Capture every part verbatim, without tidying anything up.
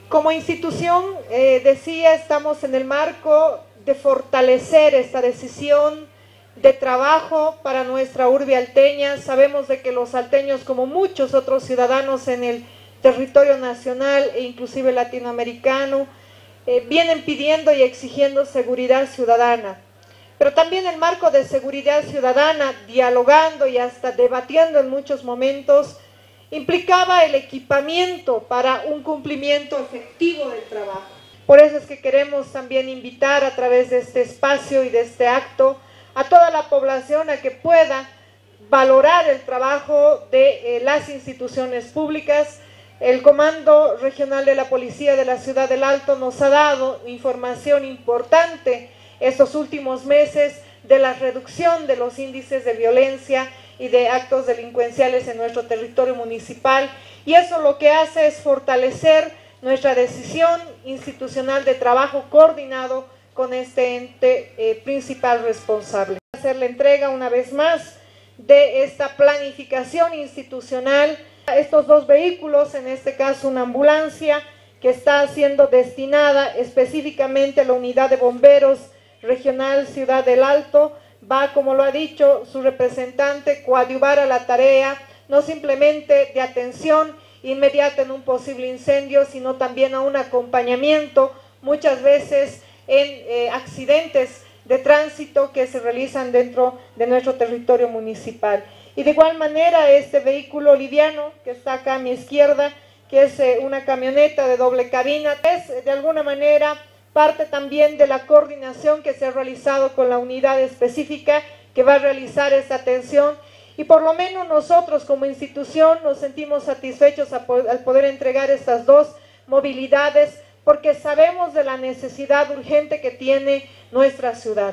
Como institución, eh, decía, estamos en el marco de fortalecer esta decisión de trabajo para nuestra urbe alteña. Sabemos de que los alteños, como muchos otros ciudadanos en el territorio nacional e inclusive latinoamericano, eh, vienen pidiendo y exigiendo seguridad ciudadana. Pero también el marco de seguridad ciudadana, dialogando y hasta debatiendo en muchos momentos, implicaba el equipamiento para un cumplimiento efectivo del trabajo. Por eso es que queremos también invitar a través de este espacio y de este acto a toda la población a que pueda valorar el trabajo de eh, las instituciones públicas. El Comando Regional de la Policía de la Ciudad del Alto nos ha dado información importante estos últimos meses de la reducción de los índices de violencia y de actos delincuenciales en nuestro territorio municipal, y eso lo que hace es fortalecer nuestra decisión institucional de trabajo coordinado con este ente eh, principal responsable. Hacer la entrega una vez más de esta planificación institucional a estos dos vehículos, en este caso una ambulancia que está siendo destinada específicamente a la unidad de bomberos regional Ciudad del Alto. Va, como lo ha dicho su representante, coadyuvar a la tarea, no simplemente de atención inmediata en un posible incendio, sino también a un acompañamiento, muchas veces en eh, accidentes de tránsito que se realizan dentro de nuestro territorio municipal. Y de igual manera, este vehículo liviano que está acá a mi izquierda, que es eh, una camioneta de doble cabina, es de alguna manera parte también de la coordinación que se ha realizado con la unidad específica que va a realizar esta atención, y por lo menos nosotros como institución nos sentimos satisfechos al poder entregar estas dos movilidades, porque sabemos de la necesidad urgente que tiene nuestra ciudad.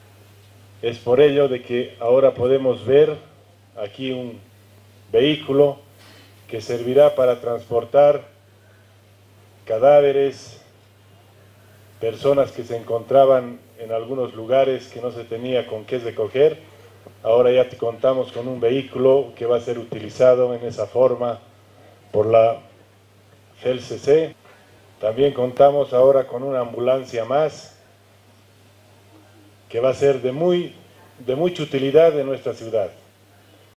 Es por ello de que ahora podemos ver aquí un vehículo que servirá para transportar cadáveres, personas que se encontraban en algunos lugares que no se tenía con qué recoger. Ahora ya te contamos con un vehículo que va a ser utilizado en esa forma por la F E L C C. También contamos ahora con una ambulancia más que va a ser de, muy, de mucha utilidad en nuestra ciudad.